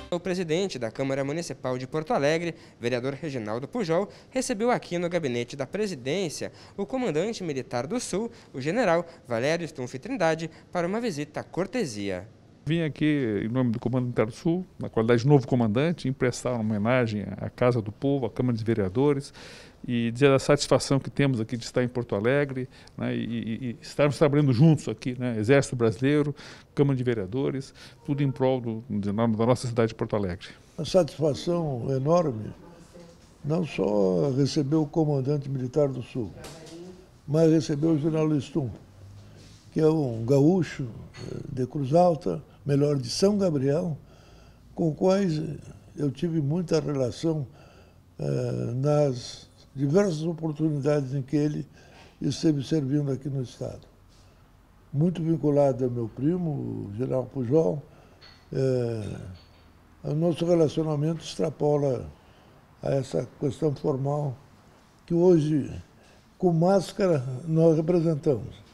O presidente da Câmara Municipal de Porto Alegre, vereador Reginaldo Pujol, recebeu aqui no gabinete da presidência o comandante militar do Sul, o general Valério Stumpf Trindade, para uma visita cortesia. Vim aqui em nome do Comando Militar do Sul, na qualidade de novo comandante, emprestar uma homenagem à Casa do Povo, à Câmara de Vereadores, e dizer a satisfação que temos aqui de estar em Porto Alegre, né, e estarmos trabalhando juntos aqui, né, Exército Brasileiro, Câmara de Vereadores, tudo em prol da nossa cidade de Porto Alegre. Uma satisfação enorme, não só receber o comandante militar do Sul, mas receber o general Stumpf, que é um gaúcho de Cruz Alta, melhor, de São Gabriel, com quais eu tive muita relação nas diversas oportunidades em que ele esteve servindo aqui no Estado. Muito vinculado ao meu primo, o general Pujol, o nosso relacionamento extrapola a essa questão formal que hoje, com máscara, nós representamos.